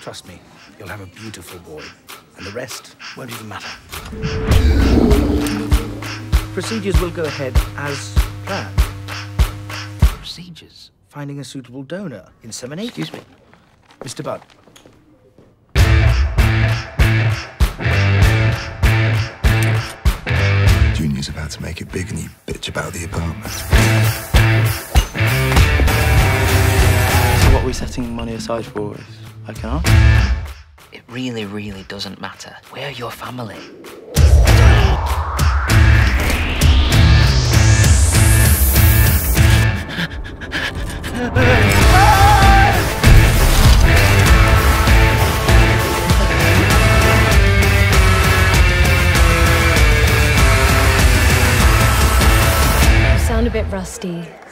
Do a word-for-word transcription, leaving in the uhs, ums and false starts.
Trust me, you'll have a beautiful boy, and the rest won't even matter. Procedures will go ahead as planned. Procedures? Finding a suitable donor, inseminate. Excuse me. Mister Budd. Junior's about to make it big and you bitch about the apartment. So what are we setting money aside for, if I can ask? It really, really doesn't matter. We're your family. You sound a bit rusty.